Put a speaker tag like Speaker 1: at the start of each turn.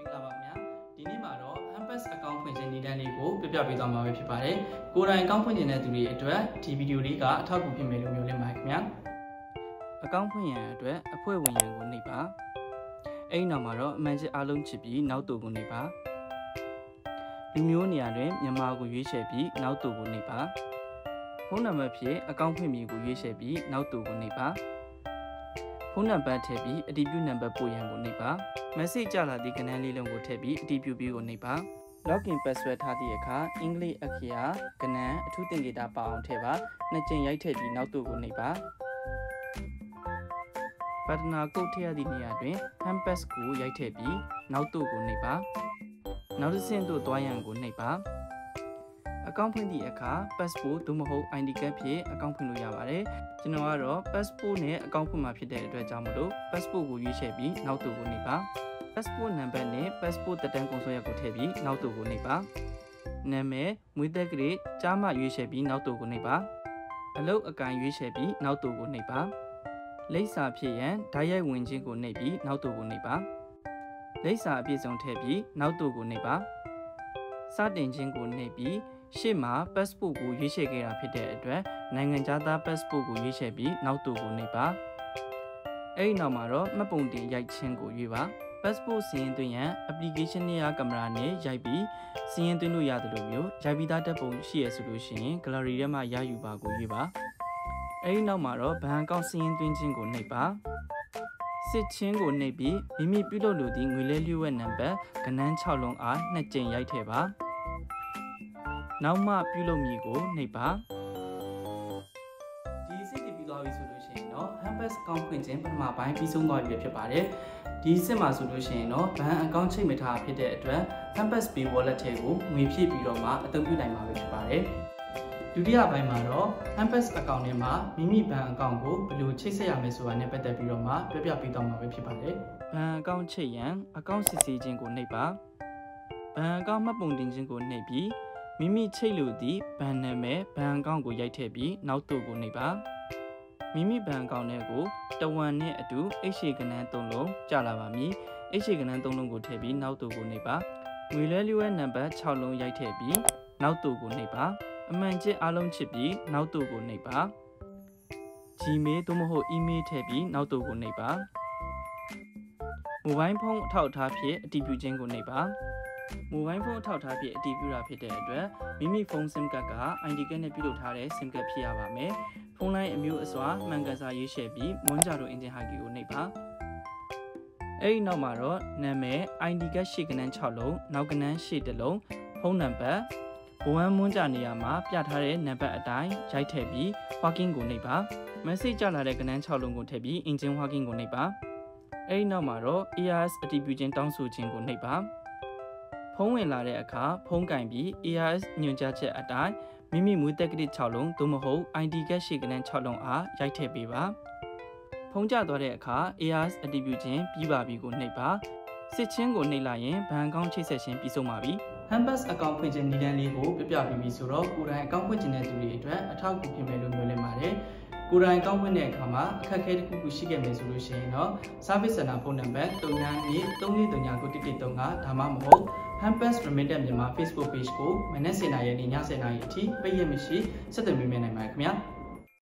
Speaker 1: င်္ဂလာပါခင်ဗျာဒီနေ့မှာတော့ Hampus အကောင့်ဖွင့်ခြင်းနည်းလမ်းလေးကိုပြပြပေးသွားမှာပဲဖြစ်ပါတယ်ကိုယ်တိုင်အကောင့်ဖွင့်ခြင်းတဲ့သူတွေအတွက်ဒီဗီဒီယိုလေးကအထောက်အကူဖြစ်မယ်လို့မျိုးလေးမှာခင်ဗျာအကောင့်ဖွင့်ရန်အတွက်အဖွဲ့ဝင်ရန်ကိုနှိပ်ပါအဲ့ဒီနောက်မှာတော့အမှန်ချစ်အားလုံးချစ်ပြီးနောက်တူကိုနှိပ်ပါလူမျိုးနေရာတွင်မြန်မာကိုရွေးချယ်ပြီးနောက်တူကိုနှိပ်ပါဖုန်းနံပါတ်ဖြင့်အကောင့်ဖွင့်မည်ကိုရွေးချယ်ပြီးနောက်တူကိုနှိပ်ပါဖုန်းနံပါတ်ထည့်ပြီးအတည်ပြုနံပါတ်ပို့ရန်ကိုနှိပ်ပါ message ကြလာသည့်ကဏ္ဍလေးလုံးကိုထည့်ပြီးအတည်ပြုပြီးကိုနှိပ်ပါ login password ထားသည့်အခါအင်္ဂလိပ်အခရာကဏ္ဍအထူးသင်္ကေတပါအောင်ထည့်ပါနှစ်ကြိမ်ရိုက်ထည့်ပြီးနောက်တူကိုနှိပ်ပါပါတနာကုတ်ထည့်ရသည့်နေရာတွင် Hampus ကိုရိုက်ထည့်ပြီးနောက်တူကိုနှိပ်ပါနောက်တစ်ဆင့်သို့သွားရန်ကိုနှိပ်ပါအကောင့်ဖွင့်သည့်အခါ passport သို့မဟုတ် ID card ဖြင့်အကောင့်ဖွင့်လို့ရပါတယ်ကျွန်တော်ကတော့ passport နဲ့အကောင့်ဖွင့်မှာဖြစ်တဲ့အတွက်ကြောင့်မလို့ passport ကိုရွေးချယ်ပြီးနောက်တူကိုနှိပ်ပါ passport နံပါတ်နဲ့ passport တက်တန်းကုန်စွဲရက်ကိုထည့်ပြီးနောက်တူကိုနှိပ်ပါနာမည်မွေးသက်ကလေးကြားမှရွေးချယ်ပြီးနောက်တူကိုနှိပ်ပါအလုပ်အကိုင်ရွေးချယ်ပြီးနောက်တူကိုနှိပ်ပါလိပ်စာဖြစ်ရန်ဓာတ်ရိုက်ဝင်ခြင်းကိုနှိပ်ပြီးနောက်တူကိုနှိပ်ပါလိပ်စာအပြည့်စုံထည့်ပြီးနောက်တူကိုနှိပ်ပါစတင်ခြင်းကိုနှိပ်ပြီးရှေ့မှာ passport ကိုရွေးချယ်ခဲ့တာဖြစ်တဲ့အတွက်နိုင်ငံခြားသား passport ကိုရွေးချယ်ပြီးနောက်တူကိုနှိပ်ပါအဲ့ဒီနောက်မှာတော့မှတ်ပုံတင်ရိုက်ခြင်းကိုရွေးပါ passport စီရင်သွင်းရန် application နဲ့ကင်မရာနဲ့ရိုက်ပြီးစီရင်သွင်းလို့ရတယ်လို့မျိုးရိုက်ပြီးသားဓာတ်ပုံရှိရဆိုလို့ရှိရင် gallery ထဲမှာရယူပါကိုရွေးပါအဲ့ဒီနောက်မှာတော့ဘဏ်အကောင့်စီရင်သွင်းခြင်းကိုနှိပ်ပါစစ်ချင်းကိုနှိပ်ပြီးမိမိပြုလုပ်လိုသည့်ငွေလဲလျှို့ဝှက်နံပါတ်ကဏ္ဍ6လုံးအား2ကြိမ်ရိုက်ထည့်ပါနောက်မှပြုလုပ်မည်ကိုနှိပ်ပါဒီစစ်တည်ပြီးသွားပြီဆိုလို့ရှိရင်တော့ Hampus အကောင့်ဖွင့်ခြင်းပထမပိုင်းပြီးဆုံးသွားပြီဖြစ်ပါတယ်ဒီစစ်မှာဆိုလို့ရှိရင်တော့ဘဏ်အကောင့်ချိတ်မထားဖြစ်တဲ့အတွက် Hampus Pay Wallet ထဲကိုငွေဖြည့်ပြီးတော့မှအသုံးပြုနိုင်မှာပဲဖြစ်ပါတယ်ဒုတိယပိုင်းမှာတော့ Hampus အကောင့်ထဲမှာမိမိဘဏ်အကောင့်ကိုဘယ်လိုချိတ်ဆက်ရမလဲဆိုတာနဲ့ပတ်သက်ပြီးတော့မှပြပြပေးသွားမှာပဲဖြစ်ပါတယ်ဘဏ်အကောင့်ချိတ်ရန်အကောင့်စစ်ဆေးခြင်းကိုနှိပ်ပါဘဏ်အကောင့်မှတ်ပုံတင်ခြင်းကိုနှိပ်ပြီးမိမိချိတ်လိုသည့်ဘဏ်နာမည်ဘဏ်အကောင့်ကိုရိုက်ထည့်ပြီးနောက်တူကိုနှိပ်ပါမိမိဘဏ်အကောင့်ထဲကိုတဝန်နဲ့အတူ H ကဏ္ဍ3လုံးကြာလာပါမည် H ကဏ္ဍ3လုံးကိုထည့်ပြီးနောက်တူကိုနှိပ်ပါငွေလဲလျှို့ဝှက်နံပါတ်6လုံးရိုက်ထည့်ပြီးနောက်တူကိုနှိပ်ပါအမှန်ချစ်အားလုံးချစ်ပြီးနောက်တူကိုနှိပ်ပါ Gmail သို့မဟုတ် email ထည့်ပြီးနောက်တူကိုနှိပ်ပါမိုဘိုင်းဖုန်းအထောက်အထားဖြင့်အတည်ပြုခြင်းကိုနှိပ်ပါမိုဘိုင်းဖုန်းအထောက်အထားဖြင့်အတည်ပြုတာဖြစ်တဲ့အတွက်မိမိဖုန်း SIM ကတ်က ID ကတ်နဲ့ပြုလုပ်ထားတဲ့ SIM ကတ်ဖြစ်ရပါမယ်ဖုန်းလိုင်းအမျိုးအစားမှန်ကန်စွာရေးရှယ်ပြီးမွန်းကြတို့အင်ဂျင်ဟိုက်ကီကိုနှိပ်ပါအဲ့ဒီနောက်မှာတော့နာမည် ID ကတ်ရှေ့ကဏ္ဍ6လုံးနောက်ကဏ္ဍရှေ့တစ်လုံးဖုန်းနံပါတ်ဘဝမွန်းကြနေရာမှာပြထားတဲ့နံပါတ်အတိုင်းရိုက်ထည့်ပြီး working ကိုနှိပ်ပါ message ကြလာတဲ့ကဏ္ဍ6လုံးကိုထည့်ပြီး engine working ကိုနှိပ်ပါအဲ့ဒီနောက်မှာတော့ ARS အတည်ပြုခြင်းတောင်းဆိုခြင်းကိုနှိပ်ပါဖုန်းဝင်လာတဲ့အခါဖုန်းကင်ပြီး ARS ညွှန်ကြားချက်အတိုင်းမိမိမွေးသက်ကလေး6လုံးသို့မဟုတ် ID ကတ်ရှေ့ကဏ္ဍ6လုံးအားရိုက်ထည့်ပေးပါဖုန်းကျသွားတဲ့အခါ ARS အတည်ပြုခြင်းပြီးပါပြီကိုနှိပ်ပါစစ်ချင်းကိုနှိပ်လိုက်ရင်ဘဏ်အကောင့်ချိတ်ဆက်ခြင်းပြီးဆုံးပါပြီ Hampus အကောင့်ဖွင့်ခြင်းနည်းလမ်းလေးကိုပြပြပေးပြီးဆိုတော့ကိုယ်တိုင်အကောင့်ဖွင့်ခြင်းတဲ့သူတွေအတွက်အထောက်အကူဖြစ်မယ်လို့မျိုးလင်းပါတယ်ကိုယ်တိုင်အကောင့်ဖွင့်တဲ့အခါမှာအခက်အခဲတစ်ခုခုရှိခဲ့မယ်ဆိုလို့ရှိရင်တော့ Service Center ဖုန်းနံပါတ်3923399335ဒါမှမဟုတ် Hampus Remittance မြန်မာ Facebook Page ကိုမနက်7:00 နာရီည7:00 နာရီအထိပိတ်ရက်မရှိဆက်သွယ်မိနိုင်ပါတယ်ခင်ဗျာ